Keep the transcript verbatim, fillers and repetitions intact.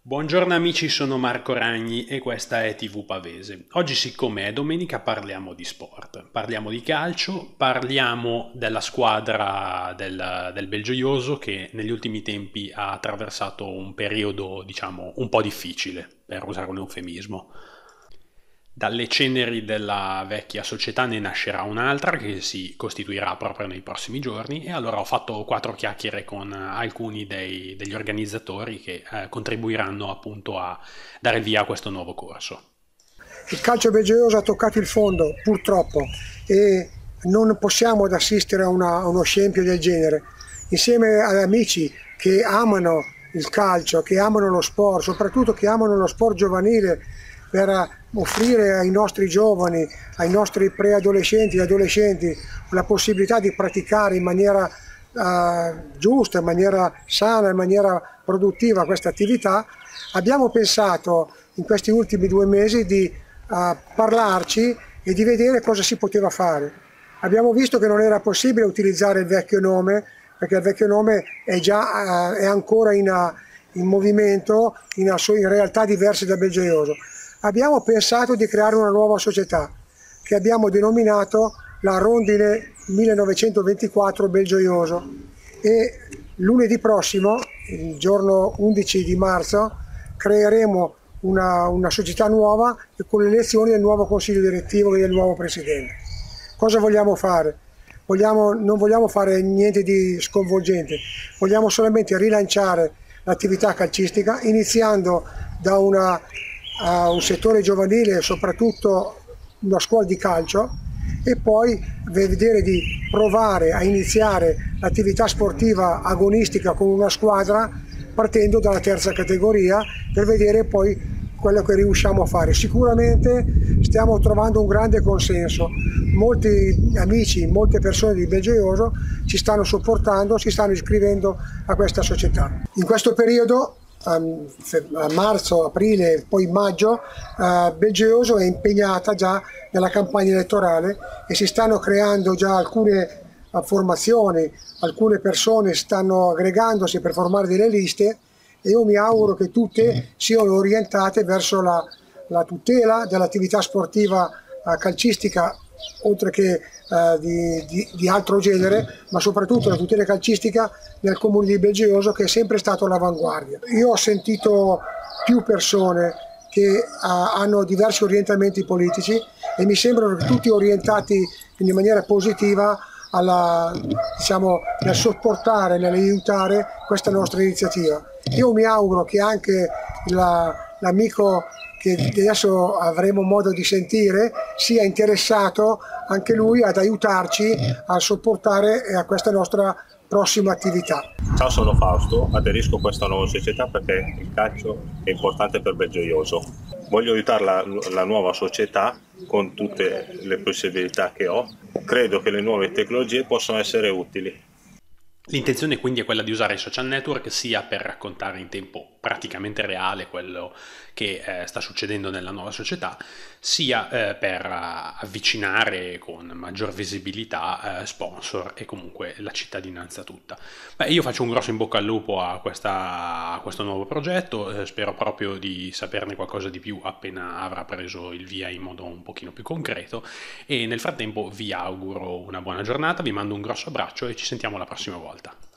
Buongiorno amici, sono Marco Ragni e questa è T V Pavese. Oggi, siccome è domenica, parliamo di sport, parliamo di calcio, parliamo della squadra del, del Belgioioso che negli ultimi tempi ha attraversato un periodo, diciamo, un po' difficile, per usare un eufemismo. Dalle ceneri della vecchia società ne nascerà un'altra che si costituirà proprio nei prossimi giorni e allora ho fatto quattro chiacchiere con alcuni dei- degli organizzatori che eh, contribuiranno appunto a dare via a questo nuovo corso. Il calcio belgioioso ha toccato il fondo, purtroppo, e non possiamo assistere a, una- a uno scempio del genere. Insieme ad amici che amano il calcio, che amano lo sport, soprattutto che amano lo sport giovanile, per offrire ai nostri giovani, ai nostri preadolescenti e adolescenti la possibilità di praticare in maniera eh, giusta, in maniera sana, in maniera produttiva questa attività, abbiamo pensato in questi ultimi due mesi di a parlarci e di vedere cosa si poteva fare. Abbiamo visto che non era possibile utilizzare il vecchio nome, perché il vecchio nome è, già, eh, è ancora in, uh, in movimento, in, uh, in realtà diverse da Belgioioso. Abbiamo pensato di creare una nuova società che abbiamo denominato la Rondine millenovecentoventiquattro Belgioioso e lunedì prossimo, il giorno undici di marzo, creeremo una, una società nuova e con le elezioni del nuovo consiglio direttivo e del nuovo presidente. Cosa vogliamo fare? Vogliamo, non vogliamo fare niente di sconvolgente, vogliamo solamente rilanciare l'attività calcistica iniziando da una, uh, un settore giovanile, soprattutto una scuola di calcio, e poi vedere di provare a iniziare l'attività sportiva agonistica con una squadra partendo dalla terza categoria per vedere poi quello che riusciamo a fare. Sicuramente stiamo trovando un grande consenso, molti amici, molte persone di Belgioioso ci stanno supportando, si stanno iscrivendo a questa società. In questo periodo, a marzo, aprile, poi maggio, Belgioioso è impegnata già nella campagna elettorale e si stanno creando già alcune formazioni, alcune persone stanno aggregandosi per formare delle liste e io mi auguro che tutte siano orientate verso la, la tutela dell'attività sportiva eh, calcistica, oltre che eh, di, di, di altro genere, ma soprattutto la tutela calcistica nel comune di Belgioioso, che è sempre stato all'avanguardia. Io ho sentito più persone che eh, hanno diversi orientamenti politici e mi sembrano tutti orientati in maniera positiva alla, diciamo, nel supportare, nell'aiutare questa nostra iniziativa. Io mi auguro che anche l'amico che adesso avremo modo di sentire sia interessato anche lui ad aiutarci a supportare a questa nostra prossima attività. Ciao, sono Fausto, aderisco a questa nuova società perché il calcio è importante per Belgioioso. Voglio aiutare la, la nuova società con tutte le possibilità che ho. Credo che le nuove tecnologie possano essere utili. L'intenzione quindi è quella di usare i social network sia per raccontare in tempo praticamente reale quello che eh, sta succedendo nella nuova società, sia eh, per uh, avvicinare con maggior visibilità eh, sponsor e comunque la cittadinanza tutta. Beh, io faccio un grosso in bocca al lupo a, questa, a questo nuovo progetto, eh, spero proprio di saperne qualcosa di più appena avrà preso il via in modo un pochino più concreto e nel frattempo vi auguro una buona giornata, vi mando un grosso abbraccio e ci sentiamo la prossima volta.